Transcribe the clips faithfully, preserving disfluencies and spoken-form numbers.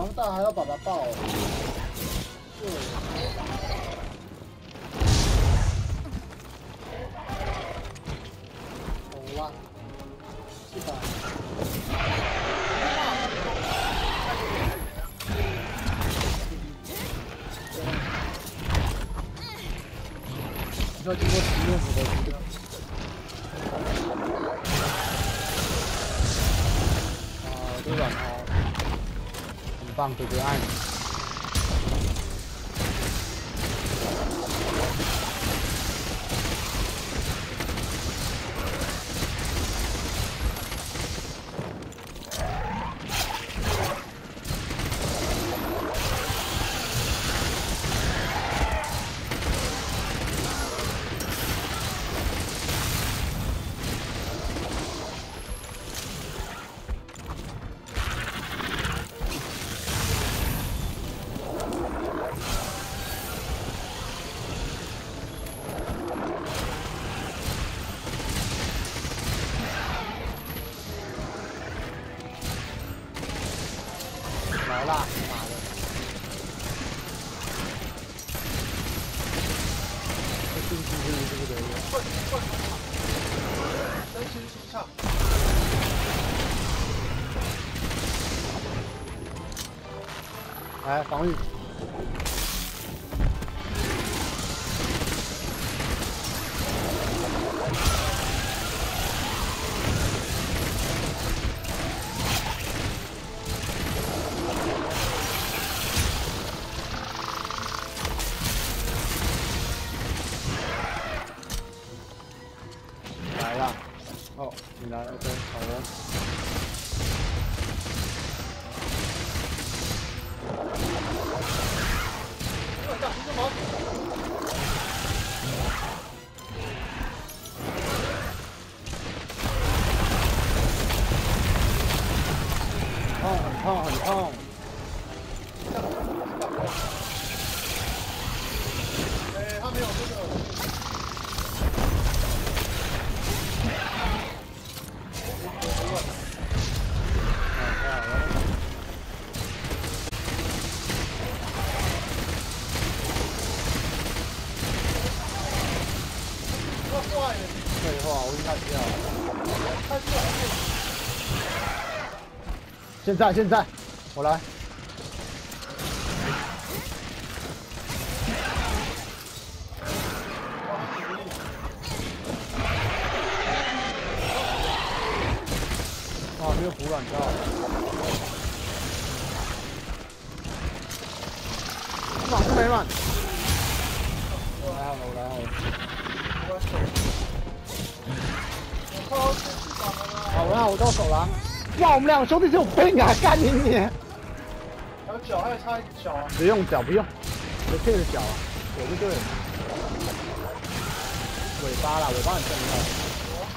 长大还要把它爆。对。好啦，是吧？要经过实验室的这个。啊，这个软ท้很棒，哥哥爱你。来啦，妈的！这进去就是这个人。快快！三星机上。来防御。来了，哦，你来 ，OK， 好哦。我操，你干嘛？痛，很痛，很痛。哎，他没有这个。 废话，我应该知道。现在，现在，我来。哇，没有补软跳。满是没满。我来好了，我来好了。 好了，我到手了。哇，我们两个兄弟是有病啊！干你你！还有脚，还有差一脚啊！不用脚，不用，就这个脚啊，我就对了。尾巴啦，尾巴很重要。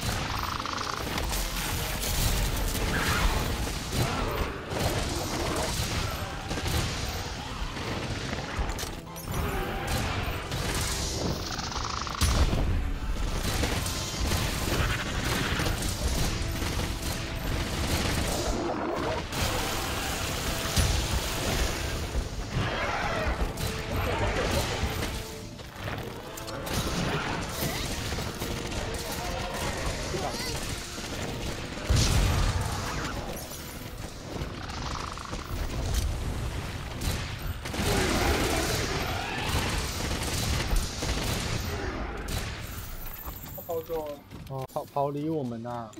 哦，跑跑离我们啊！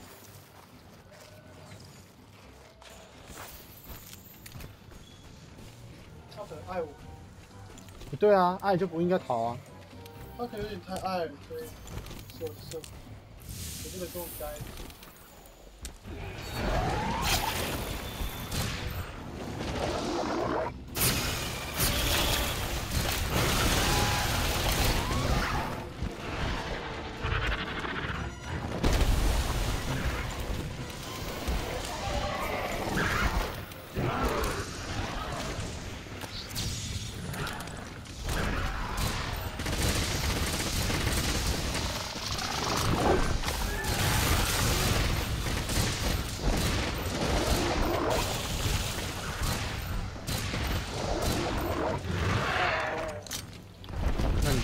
他可能爱我。不对啊，爱就不应该逃啊。他可能有点太爱了，所以是是，我不能跟我在一起。 啊！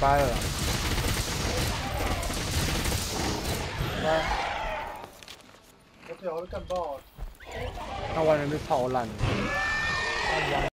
掰了。掰。我脚都干爆了。那完全被炮烂了。